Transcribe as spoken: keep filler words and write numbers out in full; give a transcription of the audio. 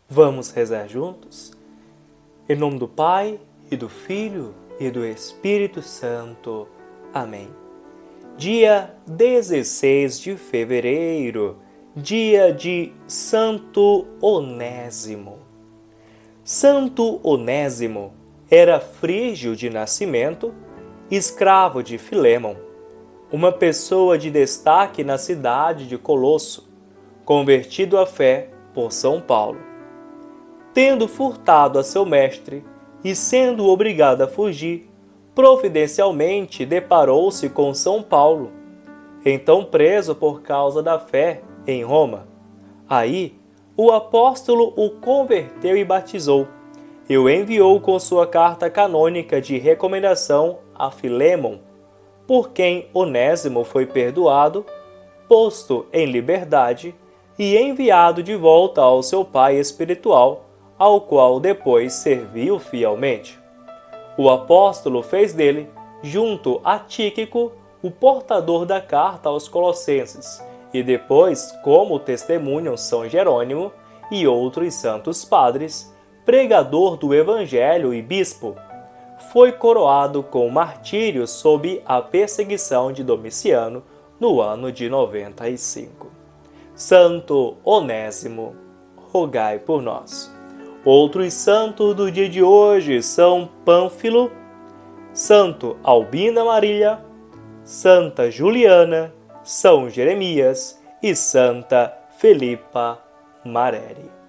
Vamos rezar juntos? Em nome do Pai, e do Filho, e do Espírito Santo. Amém. Dia dezesseis de fevereiro, dia de Santo Onésimo. Santo Onésimo era frígio de nascimento, escravo de Filémon, uma pessoa de destaque na cidade de Colosso, convertido à fé por São Paulo. Tendo furtado a seu mestre e sendo obrigado a fugir, providencialmente deparou-se com São Paulo, então preso por causa da fé em Roma. Aí, o apóstolo o converteu e batizou, e o enviou com sua carta canônica de recomendação a Filémon, por quem Onésimo foi perdoado, posto em liberdade e enviado de volta ao seu pai espiritual, ao qual depois serviu fielmente. O apóstolo fez dele, junto a Tíquico, o portador da carta aos Colossenses, e depois, como testemunham São Jerônimo e outros santos padres, pregador do Evangelho e bispo, foi coroado com martírio sob a perseguição de Domiciano no ano de noventa e cinco. Santo Onésimo, rogai por nós. Outros santos do dia de hoje são Pânfilo, Santo Albina Maria, Santa Juliana, São Jeremias e Santa Felipa Mareri.